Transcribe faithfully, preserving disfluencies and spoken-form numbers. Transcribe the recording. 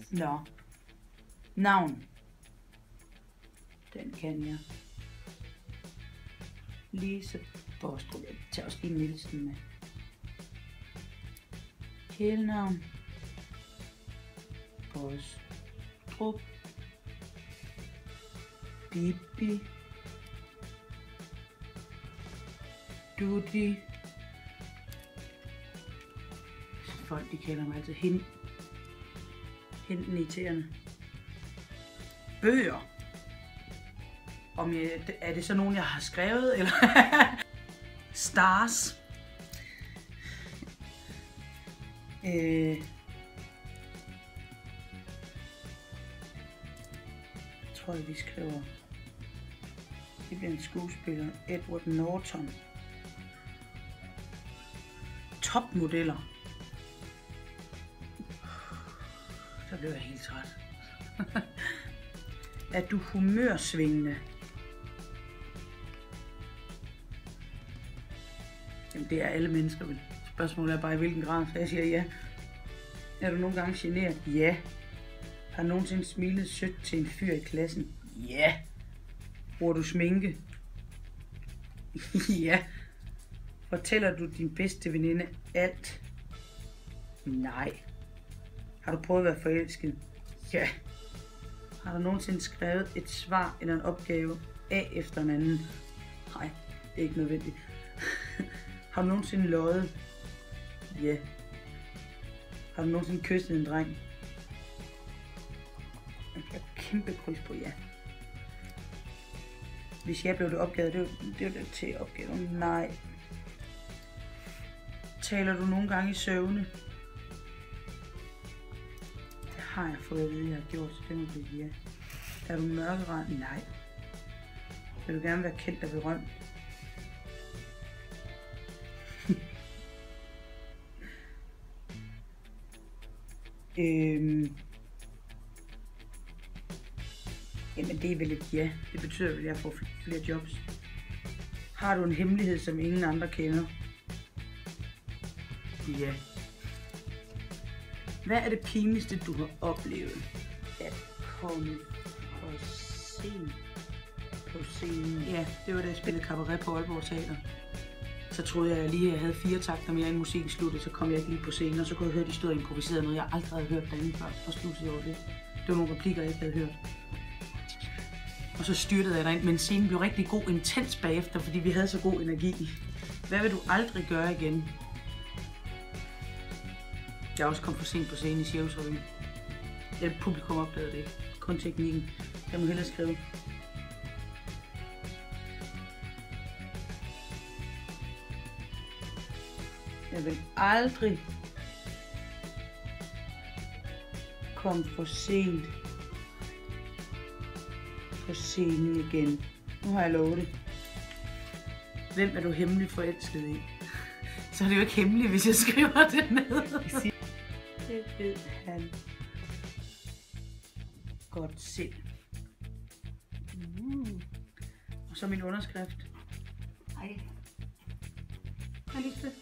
Nå. Navn. Den kan jeg. Lise Bostrup. Jeg tager også lige Nielsen med. Kælenavn. Bostrup. Bibi. Dudi. Folk de kalder mig altid hende. Henten irriterende. Bøger. Om jeg, er det så nogen jeg har skrevet eller Stars. Øh. Jeg tror jeg vi skriver. Det bliver en skuespiller. Edward Norton. Topmodeller. Så blev jeg helt træt. Er du humørsvingende? Jamen det er alle mennesker vel. Spørgsmålet er bare i hvilken grad, så jeg siger ja. Er du nogle gange generet? Ja. Har du nogensinde smilet sødt til en fyr i klassen? Ja. Bruger du sminke? Ja. Fortæller du din bedste veninde alt? Nej. Har du prøvet at være forelsket? Ja. Har du nogensinde skrevet et svar eller en opgave af efter en anden? Nej, det er ikke nødvendigt. Har du nogensinde løjet? Ja. Har du nogensinde kysset en dreng? Jeg har kæmpe kryds på ja. Hvis jeg blev det opgavet, det var det, var det til opgaven. Nej. Taler du nogle gange i søvne? Det har jeg fået at vide, jeg har gjort, så det må blive ja. Er du mørkeret? Nej. Vil du gerne være kendt og berømt? øhm. Jamen det er vel et ja. Det betyder vel, at jeg får flere jobs. Har du en hemmelighed, som ingen andre kender? Ja. Hvad er det pinligste, du har oplevet? At komme på scenen. På scenen. Ja, det var da jeg spillede cabaret på Aalborg Teater. Så troede jeg, at jeg lige havde fire takter mere, inden musikken sluttede, så kom jeg ikke lige på scenen, og så kunne jeg høre, at de stod og improviserede noget, jeg aldrig havde hørt derinde før, og sluttede over det. Det var nogle replikker, jeg ikke havde hørt. Og så styrtede jeg derind, men scenen blev rigtig god, intens bagefter, fordi vi havde så god energi. Hvad vil du aldrig gøre igen? Jeg er også kommet for sent på scenen i Sjævsrevyen. Det publikum opdagede det ikke. Kun teknikken. Jeg må hellere skrive. Jeg vil aldrig komme for sent på scenen igen. Nu har jeg lovet det. Hvem er du hemmelig forelsket i? Så er det jo ikke hemmeligt, hvis jeg skriver det ned. Det ved han godt selv. Mm. Og så min underskrift. Hej. Hej Lisbeth.